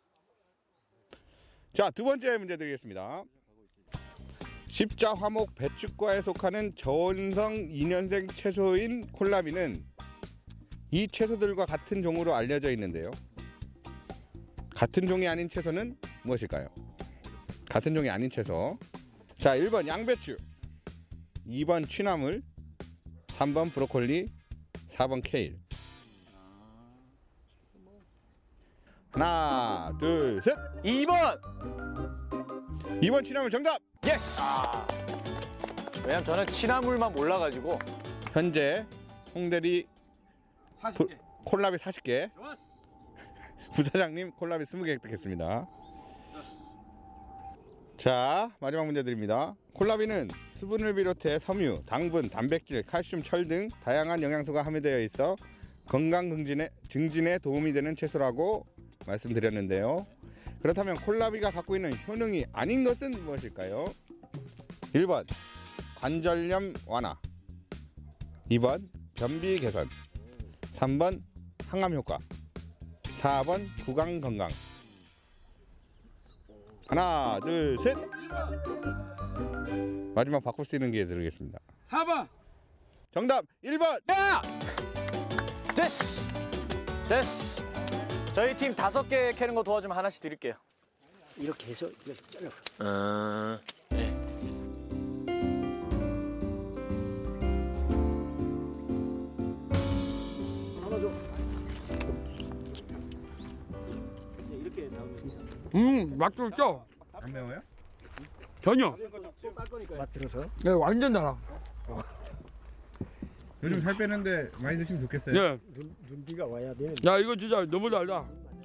자, 두 번째 문제 드리겠습니다. 십자 화목 배축과에 속하는 저온성 이 년생 채소인 콜라비는 이 채소들과 같은 종으로 알려져 있는데요. 같은 종이 아닌 채소는 무엇일까요? 같은 종이 아닌 채소. 자, 일 번 양배추, 이 번 취나물, 삼 번 브로콜리, 사 번 케일. 하나, 둘, 셋. 이 번. 이 번 취나물 정답. 예스. 아. 왜냐면 저는 취나물만 몰라가지고. 현재 홍대리 사십 개. 콜라비 사십 개. 좋았어. 부사장님 콜라비 스무 개 획득했습니다. 자, 마지막 문제 드립니다. 콜라비는 수분을 비롯해 섬유, 당분, 단백질, 칼슘, 철 등 다양한 영양소가 함유되어 있어 건강 증진에, 증진에 도움이 되는 채소라고 말씀드렸는데요. 그렇다면 콜라비가 갖고 있는 효능이 아닌 것은 무엇일까요? 일 번 관절염 완화, 이 번 변비 개선, 삼 번 항암 효과, 사 번 구강 건강. 하나, 둘, 셋. 마지막 바꿀 수 있는 기회 드리겠습니다. 사 번. 정답 일 번. 야! 됐어. 됐어. 저희 팀 다섯 개 캐는 거 도와주면 하나씩 드릴게요. 이렇게 해서 이렇게 잘라. 아, 네. 하나 줘. 이렇게 나오면. 음, 맛도 있죠? 안 매워요? 전혀. 맛 들어서? 네, 완전 달아. 요즘 살 빼는데 많이 드시면 좋겠어요. 예. 눈, 눈비가 와야 돼. 야, 이거 진짜 너무 달다.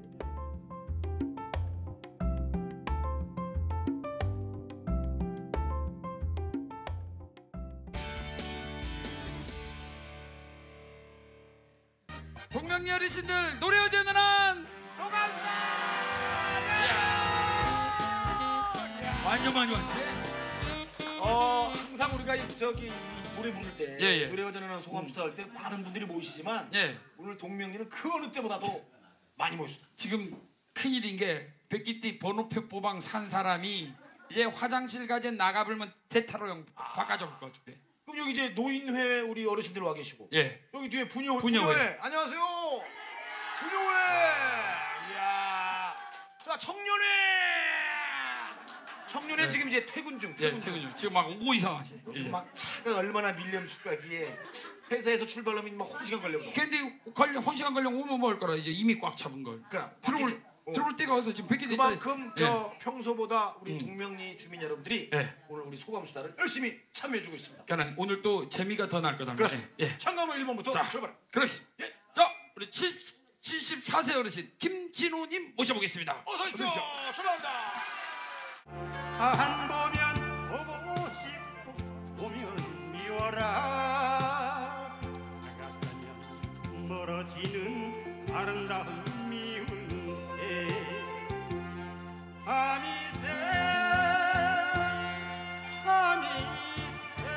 동명리 어르신들 노래 어제는 한 소감사! 완전 많이 왔지? 어 항상 우리가 이, 저기 이 노래 부를 때 예, 예. 노래 어제는 소감수다 할 때 많은 분들이 모이시지만 예. 오늘 동명리는 그 어느 때보다도 많이 모이셨다. 지금 큰일인 게 백기띠 번호표 뽑방 산 사람이 이제 화장실 가재 나가불면 대타로형 바꿔줄 것 같아. 그럼 여기 이제 노인회 우리 어르신들 와 계시고 예. 여기 뒤에 부녀회, 부녀회. 부녀회. 안녕하세요. 부녀회. 이야. 자 청년회. 청년회 네. 지금 이제 퇴근 중. 예, 퇴근 중. 퇴근 중. 지금 막 오고 이상하지. 요즘 막 차가 얼마나 밀림수가기에 회사에서 출발하면 막 한 시간 걸려요. 근데 걸려 한 시간 걸려 오면 먹을 거라 이제 이미 꽉 잡은 걸. 그럼 들어올 어. 들어올 때가 와서 지금 백기 그만큼 예. 저 평소보다 우리 동명리 주민 여러분들이 예. 오늘 우리 소감수다를 열심히 참여해주고 있습니다. 그러니까 오늘 또 재미가 더 날 거다. 그렇습니다. 예. 참가번호 일 번부터 자, 출발. 그렇습니다. 예. 자, 우리 칠십사 세 어르신 김진호님 모셔보겠습니다. 어서 오십시오. 출발합니다. 한 보면 보고 싶고 보면 미워라 다가서면 멀어지는 아름다운 미운새 아미새 아미새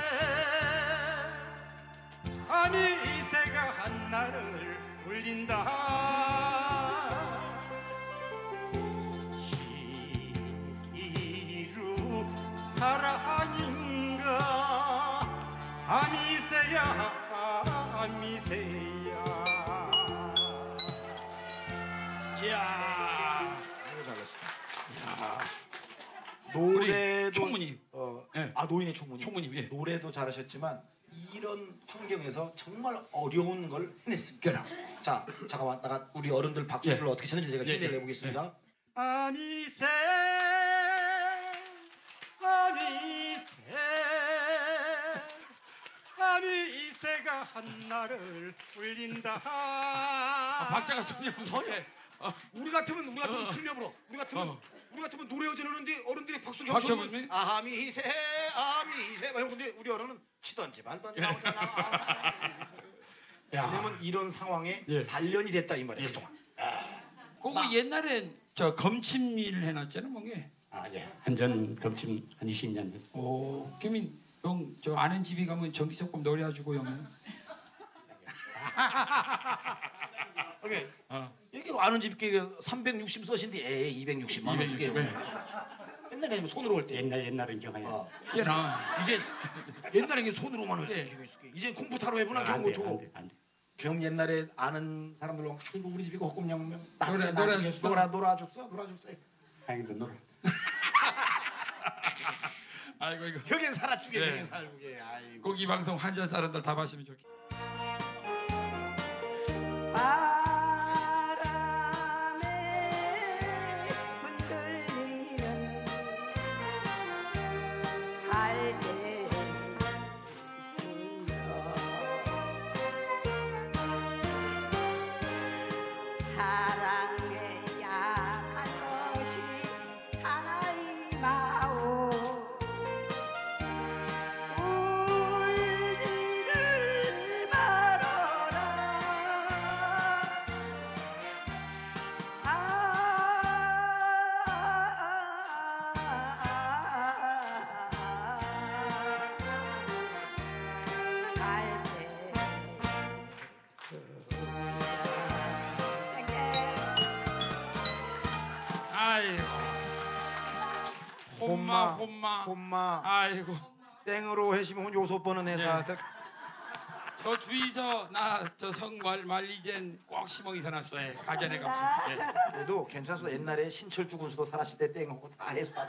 아미새가 한나를 울린다 사랑인가 아미새야 아미새야. 이야. 너무 잘했어. 야 노래도 총무님. 어, 예. 아 노인의 총무님. 총무님, 예. 노래도 잘하셨지만 이런 환경에서 정말 어려운 걸 해냈습니다. 자 잠깐만 나가 우리 어른들 박수를 예. 어떻게 쳤는지 제가 예, 흉내를 예. 내보겠습니다. 아미새 아미새 아미새가 한나를 울린다. 아, 박자가 전혀 전혀. 어. 우리 같으면 우리 같으면 어. 틀려 불어. 우리 같으면 어. 우리 같으면 노래 어지르는데 어른들이 박수를 박수 겹쳐. 쳐보면? 아미새 아미새 막 근데 우리 어른은 치던지 말던지 나오잖아. 왜냐면 이런 상황에 예. 단련이 됐다 이 말이야 그동안. 그거 옛날엔 저 검침일 해놨잖아 뭐게. 아 예. 한전 겹침 한 이십 년 됐어. 오, 김인 형 저 아는 집이 가면 전기석금 노래해주고 형. 오케이. 어. 여기 아는 집게 삼백육십 써신데 에 이백육십만 원 주게. 옛날에 손으로 할 때. 옛날 옛날은 경하야. 어. 꽤나. 이제 옛날에 이게 손으로만 할 예. 때. 이제 컴퓨터로 해보나 아, 경험 안 돼, 못하고. 안 돼, 안 돼. 경 옛날에 아는 사람들로 아이고 우리 집이 호금영명 노래, 노래 줍소. 놀아 놀아 줍소 놀아 줍소. 아이고 놀아. 아이고 이거. 여긴 살아주게 예. 여긴 살고게. 아이고. 꼭 이 방송 한전 사람들 다 마시면 좋겠. 바람에 흔들리는 갈대 있으며 사랑에 약한 것이 사나이 마오 울지를 말아라 아이고. 홈마 홈마. 홈마. 아이고. 땡으로 해시면 요소 버는 회사. 예. 저 주위서 나 저 성말 말리젠 꼭 시멍이 서놨어요. 가전에 값이. 예. 그래도 괜찮소. 옛날에 신철주 군수도 살았을 때 땡하고 다 했어.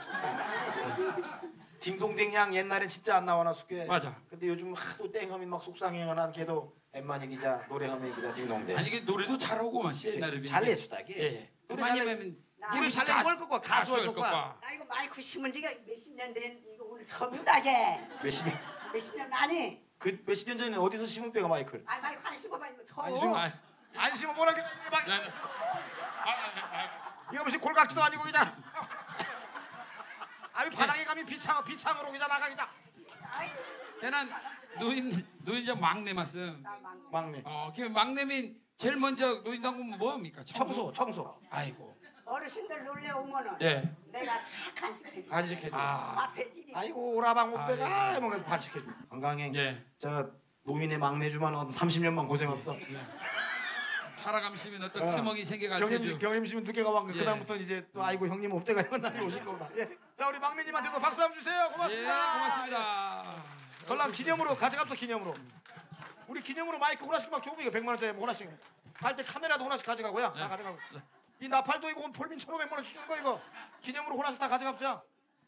딩동댕양 옛날엔 진짜 안 나와나 숙게. 맞아. 근데 요즘 하도 땡하면 막 속상해요난 걔도 엠만이 기자 노래하면 기자 딩동댕. 아니 이게 노래도 잘하고만 옛날에 잘 냈수다게. 예. 노래 많이 잘 하면 노래 잘 내고 할 것과 가수 할 것과. 나 이거 마이크 심은 지가 몇십 년 된 이거 오늘 처음이다게 몇십 년? 몇십 년 많이 그 몇십 년 전에 어디서 심은 때가 마이크를? 아 마이크 안 심어봐 이거 처음 안 심어. 안 심어 뭐라 그래? 막. 이거 무슨 골각지도 아니고 그냥. 아니 바닥에 가면 비창 비창으로 그냥 나가기다. 걔는 노인 노인장 막내 말씀. 막내. 어, 그 막내면 제일 먼저 노인 당구면 뭐 합니까? 청소, 청소. 아이고. 어르신들 놀래 오면은 예. 내가 다 간식해 줘. 간식해줘. 아. 앞에 일이 아이고 오라방 아, 옥대가 예. 뭔가 간식해줘. 건강행. 예. 저 노인의 막내주만 한 삼십 년만 고생 없어. 살아감시면 어떤 어. 스멍이 생겨갈 경임 때도. 경임심은 두 개가 왔고 예. 그다음부터 이제 또 아이고 형님 옥대가 형님 오실 거다. 예. 자 우리 막내님한테도 박수 한번 주세요. 고맙습니다. 예, 고맙습니다. 걸랑 기념으로 가져갑시다 기념으로. 우리 기념으로 마이크 하나씩 막 줘보 이거 백만 원짜리 뭐 하나씩. 갈 때 카메라도 하나씩 가져가고요. 다 가져가고. 이 나팔도 이거 폴민 천오백만 원 주는 거 이거 기념으로 하나씩 다 가져갑시다.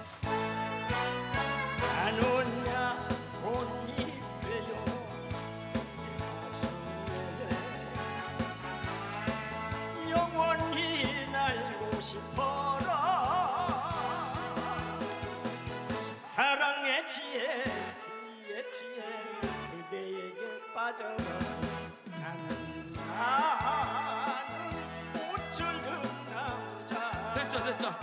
안 오냐 꽃잎에요 영원히 날고 싶어라 사랑의 지혜 이의 지혜 그대에게 빠져라 나는 나는 꽃을 남자 됐죠, 됐죠.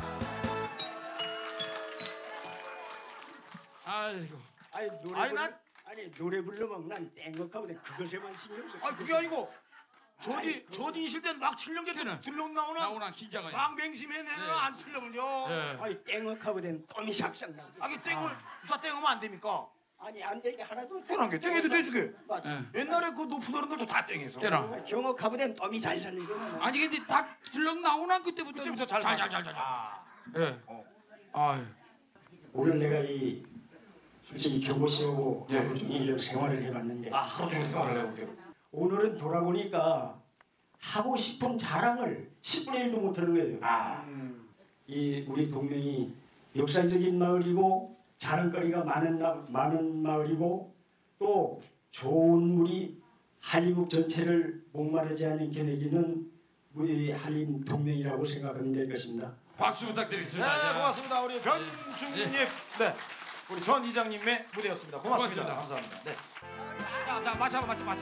아이고. 아니 노래 아니, 부르, 난- 아니 노래 부르면 난 땡곡하거든 그것에만 신경 써. 아 그게 아니고 저디 저디 있을 땐 막 칠령개 들러 나오나 나오나 긴장을. 막 맹심해 내는 네. 안 틀려면요. 예. 아니 땡곡하거든 똥이 삭삭 나. 아기 땡을 무사 땡하면 안 됩니까? 아니 안 되게 하나도 그런 게 땡해도 되주게. 맞아. 예. 옛날에 그 높은 어른들도 다 땡해서. 때나. 경옥하거든 똥이 잘 살리잖아. 아니 근데 딱 들렁 나오나 그때부터. 그때부터 잘 잘, 맞아. 잘, 잘, 잘. 아. 예. 어. 아유. 오늘 내가 이 솔직히 교보시하고 예. 하루 종일 생활을 해봤는데 아 하루 종일 생활을 해볼게요. 오늘은 돌아보니까 하고 싶은 자랑을 십분의 일도 못하는 거예요. 아. 이 우리 동명이 역사적인 마을이고 자랑거리가 많은 나- 많은 마을이고 또 좋은 물이 한림읍 전체를 목마르지 않게 먹이는 우리 한림 동명이라고 생각하면 될 것입니다. 박수 부탁드리겠습니다. 네, 고맙습니다. 우리 변중님, 네, 우리 전 이장님의 무대였습니다. 고맙습니다. 고맙습니다. 감사합니다. 네. 자, 자, 맞춰, 맞춰, 맞춰.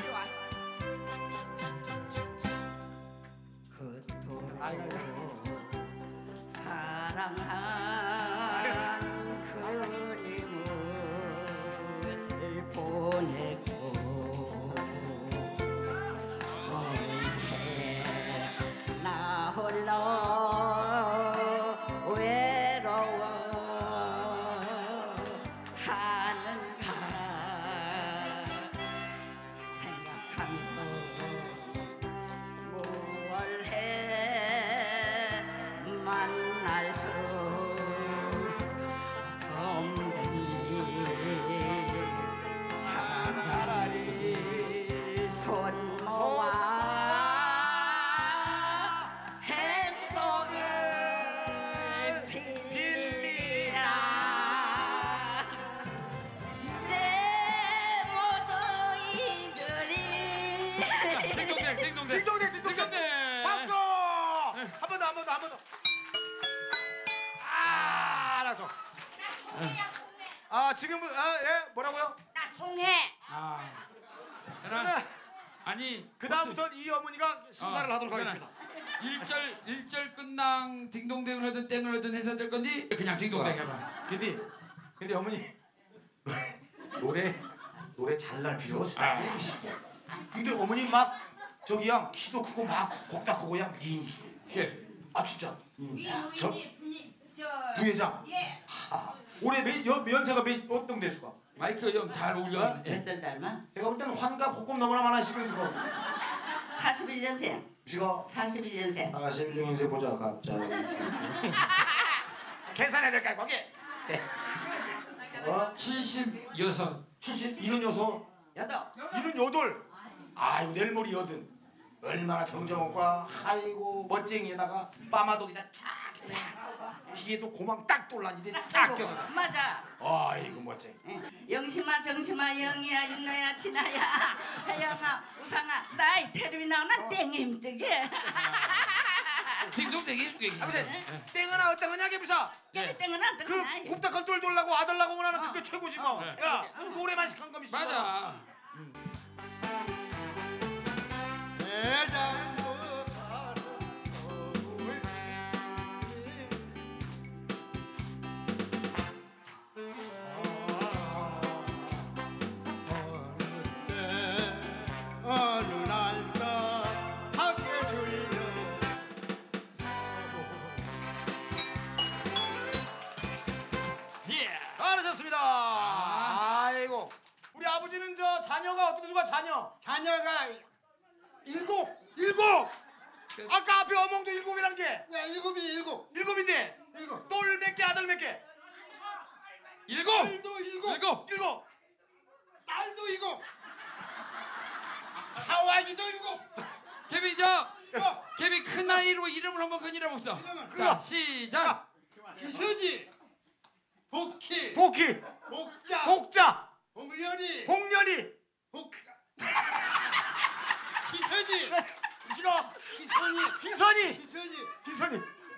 사랑하는 그님을 보내고 어해 나 홀로 외로워 하는가 생각하며 무얼 해 만날 수 없는 일 차라리 손 모아 행복을 빌리라 이제 모두 잊으리 딩동댕, 딩동댕. 딩동댕, 딩동댕. 박수! 한 번 더, 한 번 더, 한 번 더. 아, 알았어. 아, 지금은 아, 예, 뭐라고요? 나 송해. 아, 그러나 아니 그 다음부터는 이 어머니가 심사를 어, 하도록 하겠습니다. 일절 일절 끝낭 딩동댕을 하든 땡을 하든 해서 될 건지 그냥 딩동댕 해봐. 근데 근데 어머니 노래 노래 잘날 필요 없어. 아. 근데 어머니 막 저기야 키도 크고 막 곡다 크고 야 이. 예. 아 진짜. 저 저 부회장. 예. 하, 올해 몇, 여, 연세가 몇 어떤 대수가? 마이크 형 잘 어울려. 예. 몇 살 닮아? 제가 볼 때는 환갑 호흡 너무나 많으시면 그거. 사십일 년생. 지가 사십일 년생. 사십일 년생 보자 갑자기. 계산해야 될까요 거기? 네. 어? 칠십여섯. 칠십 일흔여섯. 여덟. 일흔여덟. 아이고 내일 모레 여든. 얼마나 정정옥과 아이고 멋쟁이에다가 빠마독이자 착착. 비에도 고망 딱 돌라니데 딱 껴. 맞아. 아이고 멋쟁이. 영심아 정심아 영이야 윤노야 진아야 하영아 우상아 나이 테레비 나오나 땡이 힘들게. 딩동댕이 수객이. 아무튼 땡은 어떤 거냐 개부사. 여기 땡은 어떤 그 거냐. 굽다간 똘 돌라고 아들 나고 원하는 그게 최고지 뭐. 그래. 야 노래만 시간 거미 맞아. 대장부 가서 서울 어느 날까 함께 줄려 예. 잘하셨습니다. 아이고 우리 아버지는 저 자녀가 어떻게 누가 자녀? 자녀가 일곱. 일곱. 아까 앞에 어멍도 일곱이란 게. 야 일곱이 일곱. 일곱인데. 일곱. 똘 몇 개 아들 몇 개? 일곱. 딸도 일곱. 일곱. 일곱. 딸도 일곱. 하와이도 일곱. 케빈 저 케빈 큰 나이로 이름을 한번 건의해 봅시다. 자 시작. 이수지 복희 복희. 복자 복자. 복렬이 복년이. 복 희선이 싫어. 희선이 희선이. 희선이 희선이.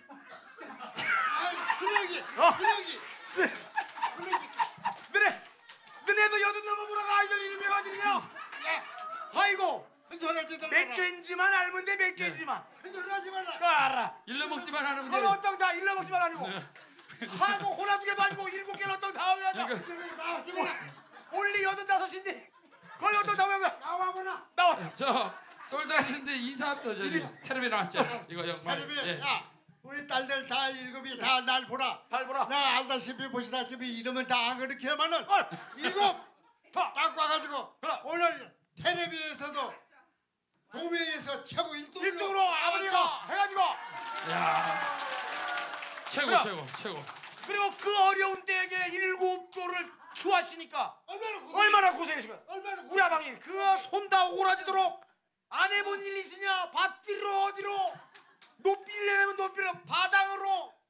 아 순혁이 어. 순혁이 씨. 너네 너네도 여든 넘어보라가 아이들 이름이 가지냐? 아이고. 흔들하지 몇 개인지만 알면 돼 몇 개인지만. 흔들하지 마라. 그 알아. 일러 먹지만 하면 돼. 그건 어떤 다 일러 먹지만 아니고. 하고 호나 두 개도 아니고 일곱 개는 어떤 다 해야 돼. 나와 기분아 올리 여든 다섯인데. 그걸 어떤 다 해야 돼. 나와 보나 나와. 저 솔다리인데 인사합시다 저기 텔레비 나왔죠. 이거 정말. 텔레비 예. 야 우리 딸들 다 일곱이 다 날 보라 달 보라. 나 알다시피 보시다시피 이름은 다 안 그렇게 하면은 일곱 딱 와가지고 오늘 텔레비에서도 동명에서 최고 일등으로 일등으로 아버지가 해가지고. 야. 최고 그래. 최고 최고. 그리고 그 어려운 때에 일곱 돌을 키워하시니까 얼마나 고생 얼마나 고생하시면. 얼마나 우리 아방이 그 손 다 오라지도록 안 해본 일이시냐 밭길로 어디로 높이를 내면 높이로 바닥으로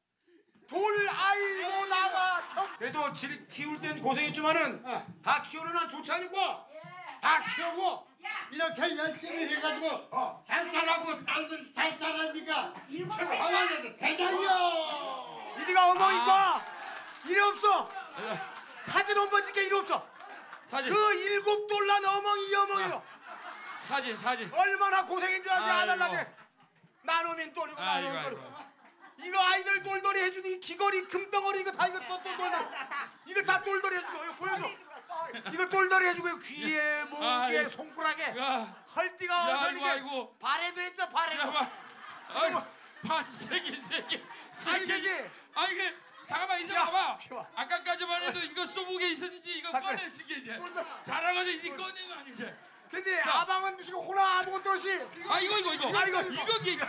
돌 아이고 나가 참. 그래도 질 키울 땐 고생했지만은 다 키우는 한 좋지 않고 다 키우고 이렇게 열심히 해가지고 어. 잘 자라고 딸들 잘 자라니까 최고 하면 대장이요. 이리가 어머니고 이리 없어. 사진 한 번 찍게 이리 없어. 사진. 그 일곱 돌란 어멍이 이 어멍이요. 사진 사진. 얼마나 고생인 줄 알지 아이고. 아달라대. 나누면 돌이고 아이고, 나누면 아이고. 돌이고. 이거 아이들 돌돌이 해주니 귀걸이 금덩어리 이거 다 이거 또 돌돌이. 이거 다 돌돌이 해주고 이거 보여줘. 이거 돌돌이 해주고 귀에 목에 아이고. 손가락에 야. 헐띠가 야, 어서 아이고, 이게 아이고. 발에도 했죠 발에도. 아이고 반세기 세기 아니, 세기. 이게- 아 이게 잠깐만 이제 야, 봐봐. 피워. 아까까지만 해도 이거 소복에 있었는지 이거 다 그래. 꺼냈을 게 이제 자랑하서 이제 꺼낸 거 아니지? 근데 자. 아방은 무슨 호나 아무것도 없이. 아 이거 이거 이거. 아, 이거, 이거 이거 이거.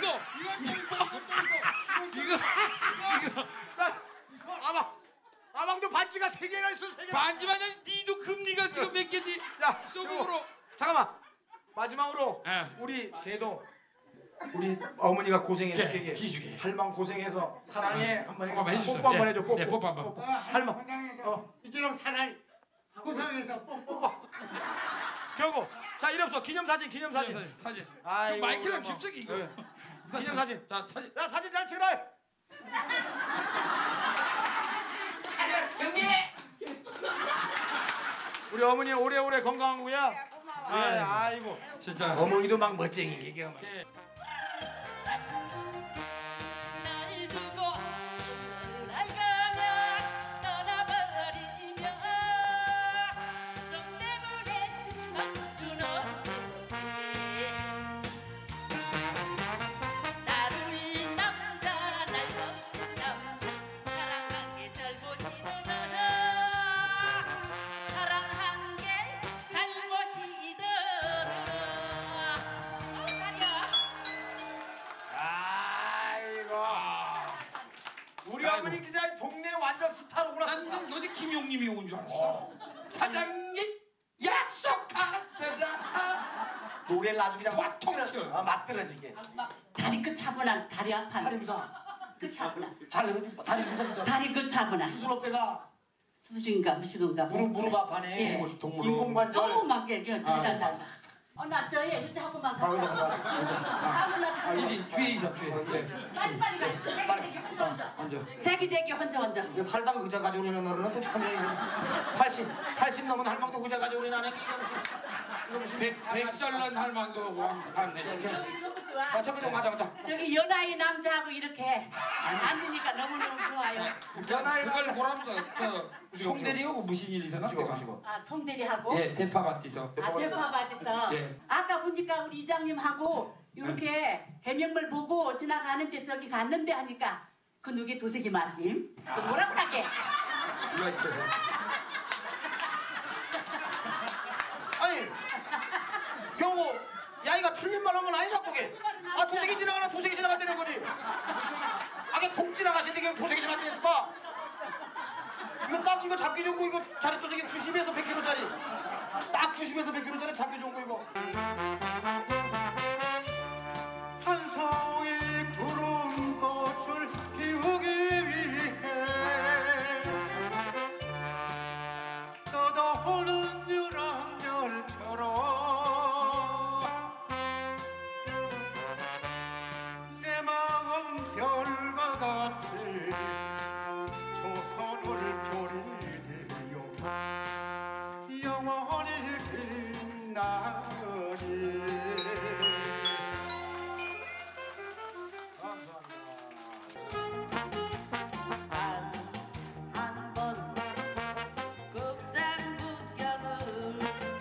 이거 이거. 아방 아방도 반지가 세 개나 있어 세 개. 반지만 아니 니도 금리가 지금 몇 개니? 야 소복으로. 요거, 잠깐만 마지막으로 예. 우리 걔도 우리 어머니가 고생해서 예, 걔 기죽게. 할망 고생해서 사랑해 한번 한번 해. 해주세요. 뽀뽀 한번 예. 해줘 뽀뽀. 예, 뽀뽀 한번. 뽀뽀. 할망 어 이처럼 사랑 고생해서 뽀뽀. 경고 자 이리 없어 기념사진 기념사진. 사진. 아이고, 그 마이크랑 우리 어머. 집속이 이거. 예. 기념사진. 자 사진. 야 사진 잘 찍어라. 경미. 우리 어머니 오래오래 건강한 거야. 예, 아이고. 아이고. 진짜. 어머니도 막 멋쟁이 얘기가 막. 날 두고 떠나가면 떠나버리면 너 때문에 나를 이 남자 날 남자 사랑한 게 잘못이더라 사랑한 게 잘못이더라 어, 다리야. 아이고. 우리 어머니 기자 동네 완전 스타로 올랐습니다. 난 어디 김용님이 온 줄 알았어. 사장님 약속하더라. 노래를 아주 그냥 막 통통 틀어, 어, 막 떨어지게. 다리 끝 차분한 다리 아파. 다리 부사. 끝 차분한. 잘 다리 부사. 다리 끝 차분한. 수술업 때가 수술인가 무식인가. 무릎 무릎 아파네. 예. 동물 인공관절. 어우 막 얘기 아, 잘한다. 어나 저에 의자 하고 막. 아, 의자 하고 아, 이리 뒤에 있어 뒤에. 빨리 빨리 가. 제기 제기 혼자 혼자. 앉아. 제기 제기 혼자 혼자. 이거 살다가 의자 가지고 오려는 너는 또 참. 팔십 팔십 넘은 할망도 의자 가지고 오려는 안 해. 백 백살난 할망도 왕사네. 아 저기 좀 맞아 맞아. 저기 연하의 남자하고 이렇게 앉으니까 너무 너무 좋아요. 그걸 뭐라면서 저 송대리하고 무슨 일이 있었나? 아 송대리하고. 예 대파 밭에서. 아 대파 밭에서. 예. 아까 보니까 우리 이장님하고 이렇게 대명물 보고 지나가는데 저기 갔는데 하니까 그 누게 도색이 마심. 그 뭐라고 하게? 이거 있어. 아니 경호 야이가 틀린 말 한 건 아니죠 그게. 아 도색이 지나가나 도색이 지나갈 때는 거지. 아게 복 지나가시는데 그냥 도색이 지나갈 때는 수가. 이거 딱 이거 잡기 좋은 거 이거 자리 도색이 구십에서 백 킬로짜리. 딱 구십에서 백 킬로짜리 잡기 좋은 거 이거. 한 송이 푸른 꽃을 피우기 위해 떠도는 유랑 별처럼 내 마음 별과 같이 조선을 보내요 영원히 빛나리. 한번 극장 구경을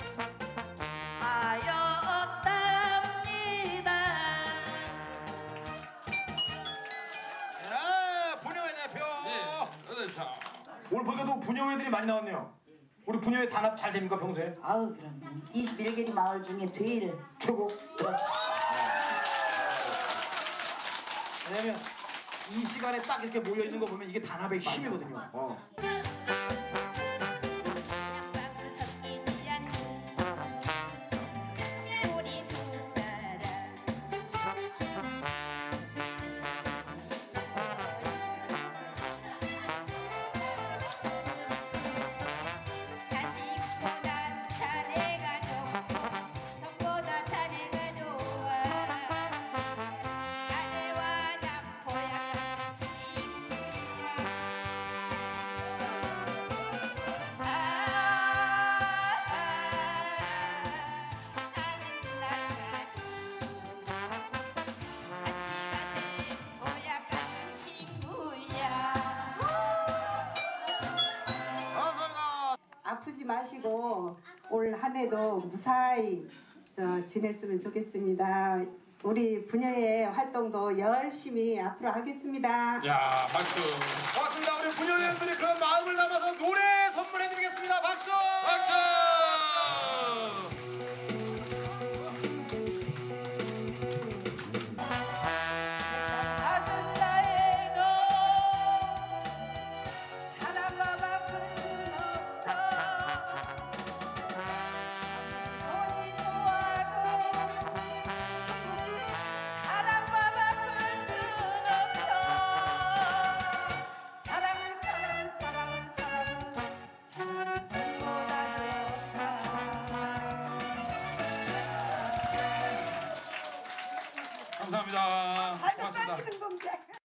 하였답니다. 예, 분녀회 대표. 네, 자. 오늘 보니까 분녀회들이 많이 나왔네요. 우리 분녀회 단합 잘 됩니까 평소에? 아우 그럼 이십일 개리 마을 중에 제일 최고. 그렇지. 왜냐면 이 시간에 딱 이렇게 모여 있는 거 보면 이게 단합의 힘이거든요. 어. 우리 두 사람 하시고 올 한 해도 무사히 저 지냈으면 좋겠습니다. 우리 부녀의 활동도 열심히 앞으로 하겠습니다. 야, 박수. 고맙습니다. 우리 부녀회원들이 그런 마음을 담아서 노래 선물해드리겠습니다. 박수. 박수. 감사합니다. 고맙습니다.